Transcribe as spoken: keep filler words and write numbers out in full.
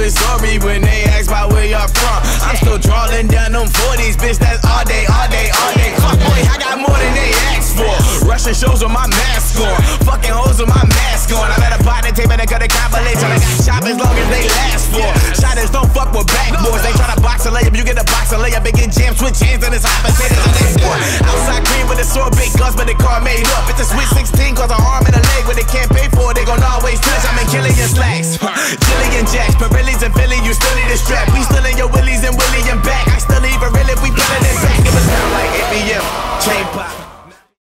stupid story when they ask about where y'all from. I'm still drawing down them forties, bitch, that's all day, all day, all day. Fuck boy, I got more than they asked for. Russian shows with my mask on, fucking hoes with my mask on. I let a partner tape and I cut a compilation. I got shop as long as they last for. Shotters don't fuck with backboards. They try to box a layup, you get a box a layup. Big jam, switch hands and it's hot potatoes on their sport. Outside cream with a sword, big guns, but the car made up. It's a sweet sixteen, cause an arm and a leg. When they can't pay for it, they gon' always touch. I'm in Killian slacks, Jillian Jacks, Pirellis and Philly. You still need a strap. We still in your Willies and Willie and back. I still even really, we pillin' it back. It was sound like A B M, chain pop.